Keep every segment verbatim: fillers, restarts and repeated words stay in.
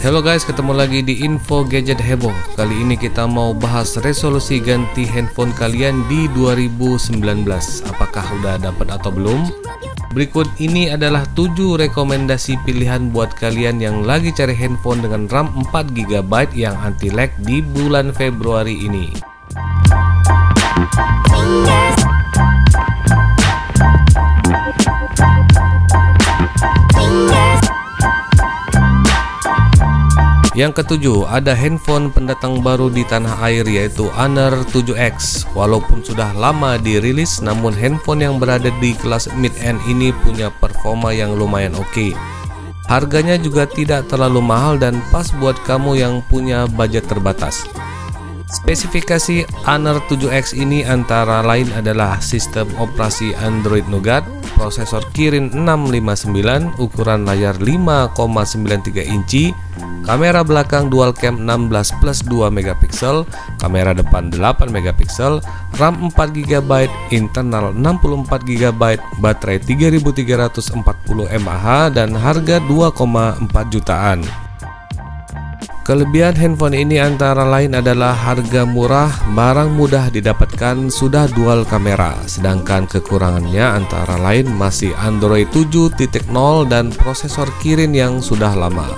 Halo guys, ketemu lagi di Info Gadget Heboh. Kali ini kita mau bahas resolusi ganti handphone kalian di dua ribu sembilan belas. Apakah udah dapat atau belum? Berikut ini adalah tujuh rekomendasi pilihan buat kalian yang lagi cari handphone dengan RAM empat giga byte yang anti lag di bulan Februari ini. Yang ketujuh, ada handphone pendatang baru di tanah air yaitu Honor tujuh X. Walaupun sudah lama dirilis, namun handphone yang berada di kelas mid-end ini punya performa yang lumayan oke. Harganya juga tidak terlalu mahal dan pas buat kamu yang punya budget terbatas. Spesifikasi Honor tujuh X ini antara lain adalah sistem operasi Android Nougat, prosesor Kirin enam lima sembilan, ukuran layar lima koma sembilan tiga inci, kamera belakang dual cam enam belas plus dua megapiksel, kamera depan delapan megapiksel, RAM empat giga byte, internal enam puluh empat giga byte, baterai tiga ribu tiga ratus empat puluh mAh dan harga dua koma empat jutaan. Kelebihan handphone ini antara lain adalah harga murah, barang mudah didapatkan, sudah dual kamera. Sedangkan kekurangannya antara lain masih Android tujuh titik nol dan prosesor Kirin yang sudah lama.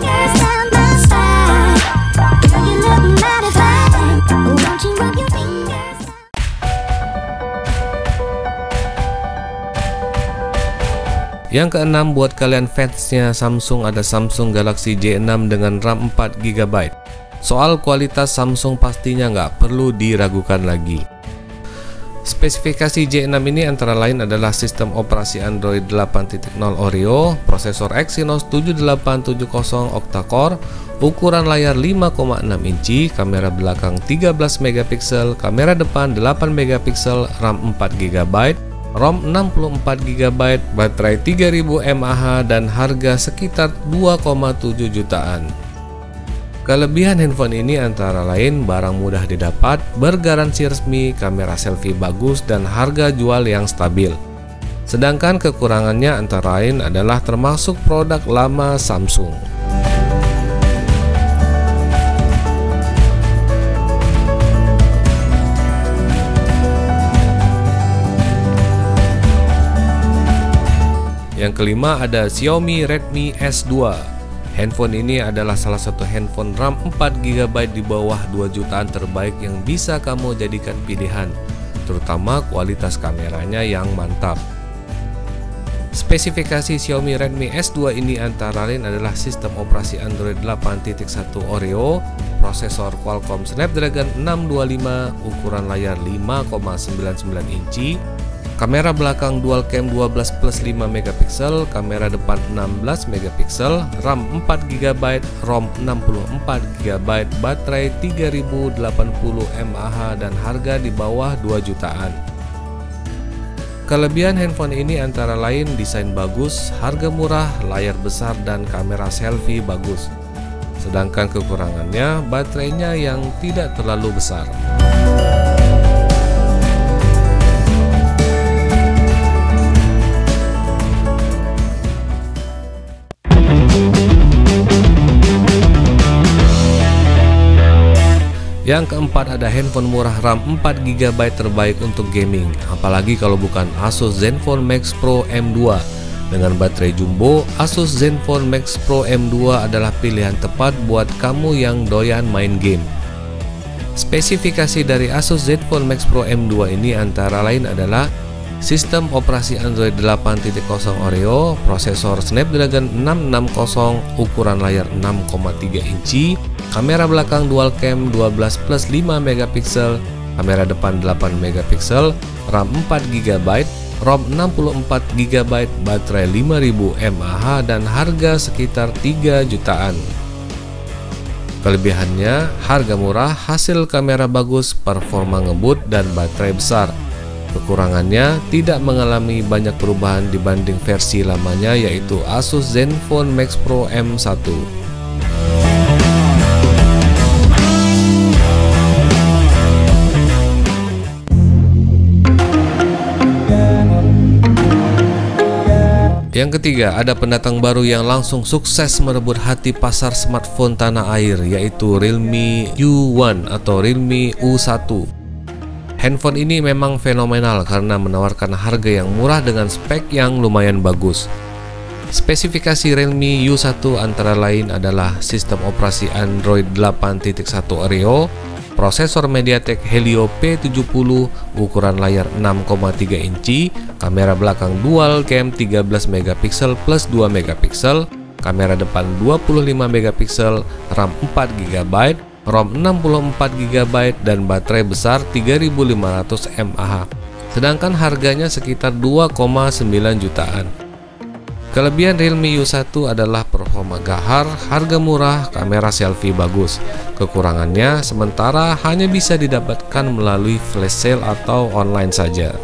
Yang keenam, buat kalian fansnya Samsung, ada Samsung Galaxy J enam dengan RAM empat giga byte. Soal kualitas Samsung pastinya nggak perlu diragukan lagi. Spesifikasi J enam ini antara lain adalah sistem operasi Android delapan titik nol Oreo, prosesor Exynos tujuh delapan tujuh nol octa-core, ukuran layar lima koma enam inci, kamera belakang tiga belas megapiksel, kamera depan delapan megapiksel, RAM empat giga byte, ROM enam puluh empat giga byte, baterai tiga ribu mAh dan harga sekitar dua koma tujuh jutaan. Kelebihan handphone ini antara lain barang mudah didapat, bergaransi resmi, kamera selfie bagus dan harga jual yang stabil. Sedangkan kekurangannya antara lain adalah termasuk produk lama Samsung. Yang kelima, ada Xiaomi Redmi S dua. Handphone ini adalah salah satu handphone RAM empat giga byte di bawah dua jutaan terbaik yang bisa kamu jadikan pilihan, terutama kualitas kameranya yang mantap. Spesifikasi Xiaomi Redmi S dua ini antara lain adalah sistem operasi Android delapan titik satu Oreo, prosesor Qualcomm Snapdragon enam dua lima, ukuran layar lima koma sembilan sembilan inci, kamera belakang dual cam dua belas plus lima megapiksel, kamera depan enam belas megapiksel, RAM empat giga byte, ROM enam puluh empat giga byte, baterai tiga ribu delapan puluh mAh dan harga di bawah dua jutaan. Kelebihan handphone ini antara lain desain bagus, harga murah, layar besar dan kamera selfie bagus. Sedangkan kekurangannya baterainya yang tidak terlalu besar. Yang keempat, ada handphone murah RAM empat giga byte terbaik untuk gaming, apalagi kalau bukan Asus Zenfone Max Pro M dua. Dengan baterai jumbo, Asus Zenfone Max Pro M dua adalah pilihan tepat buat kamu yang doyan main game. Spesifikasi dari Asus Zenfone Max Pro M dua ini antara lain adalah sistem operasi Android delapan titik nol Oreo, prosesor Snapdragon enam enam nol, ukuran layar enam koma tiga inci, kamera belakang dual cam dua belas plus lima megapiksel, kamera depan delapan megapiksel, RAM empat giga byte, ROM enam puluh empat giga byte, baterai lima ribu mAh dan harga sekitar tiga jutaan. Kelebihannya, harga murah, hasil kamera bagus, performa ngebut dan baterai besar. Kekurangannya, tidak mengalami banyak perubahan dibanding versi lamanya yaitu Asus Zenfone Max Pro M satu. Yang ketiga, ada pendatang baru yang langsung sukses merebut hati pasar smartphone tanah air, yaitu Realme U satu atau Realme U satu. Handphone ini memang fenomenal karena menawarkan harga yang murah dengan spek yang lumayan bagus. Spesifikasi Realme U satu antara lain adalah sistem operasi Android delapan titik satu Oreo, prosesor MediaTek Helio P tujuh puluh, ukuran layar enam koma tiga inci, kamera belakang dual cam tiga belas megapiksel plus dua megapiksel, kamera depan dua puluh lima megapiksel, RAM empat giga byte, ROM enam puluh empat giga byte, dan baterai besar tiga ribu lima ratus mAh. Sedangkan harganya sekitar dua koma sembilan jutaan. Kelebihan Realme U satu adalah performa gahar, harga murah, kamera selfie bagus. Kekurangannya sementara hanya bisa didapatkan melalui flash sale atau online saja.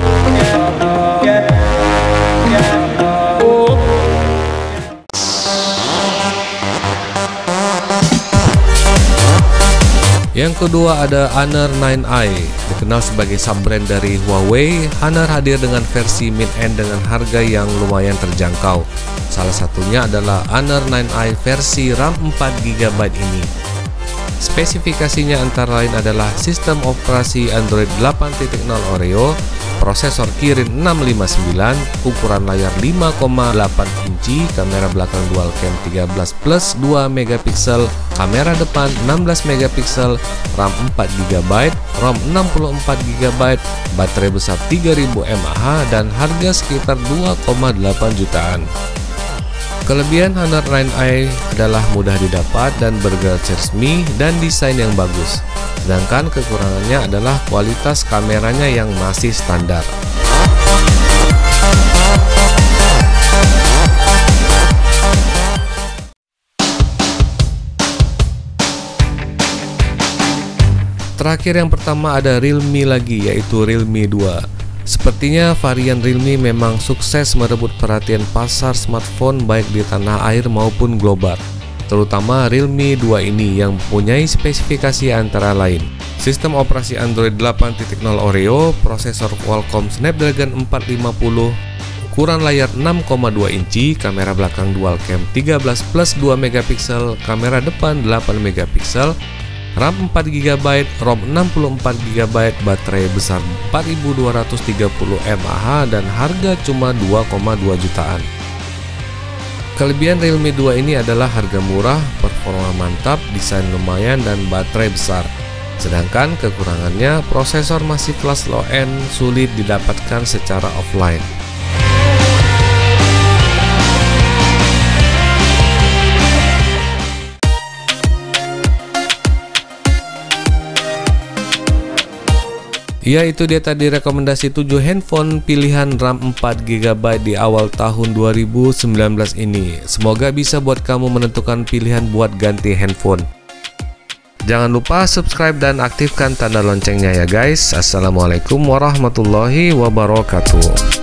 Yang kedua ada Honor nine i. Dikenal sebagai sub-brand dari Huawei, Honor hadir dengan versi mid-end dengan harga yang lumayan terjangkau. Salah satunya adalah Honor nine i versi RAM empat giga byte ini. Spesifikasinya antara lain adalah sistem operasi Android delapan titik nol Oreo, prosesor Kirin enam lima sembilan, ukuran layar lima koma delapan inci, kamera belakang dual cam tiga belas plus dua megapiksel, kamera depan enam belas megapiksel, RAM empat giga byte, ROM enam puluh empat giga byte, baterai besar tiga ribu mAh, dan harga sekitar dua koma delapan jutaan. Kelebihan Honor nine i adalah mudah didapat dan bergaris resmi dan desain yang bagus. Sedangkan kekurangannya adalah kualitas kameranya yang masih standar. Terakhir yang pertama ada Realme lagi, yaitu Realme dua. Sepertinya varian Realme memang sukses merebut perhatian pasar smartphone baik di tanah air maupun global. Terutama Realme dua ini yang mempunyai spesifikasi antara lain sistem operasi Android delapan titik nol Oreo, prosesor Qualcomm Snapdragon empat lima nol, ukuran layar enam koma dua inci, kamera belakang dual cam tiga belas plus dua megapiksel, kamera depan delapan megapiksel, RAM empat giga byte, ROM enam puluh empat giga byte, baterai besar empat ribu dua ratus tiga puluh mAh, dan harga cuma dua koma dua jutaan. Kelebihan Realme dua ini adalah harga murah, performa mantap, desain lumayan, dan baterai besar. Sedangkan kekurangannya, prosesor masih kelas low-end, sulit didapatkan secara offline. Ya, itu dia tadi rekomendasi tujuh handphone pilihan RAM empat giga byte di awal tahun dua ribu sembilan belas ini. Semoga bisa buat kamu menentukan pilihan buat ganti handphone. Jangan lupa subscribe dan aktifkan tanda loncengnya ya guys. Assalamualaikum warahmatullahi wabarakatuh.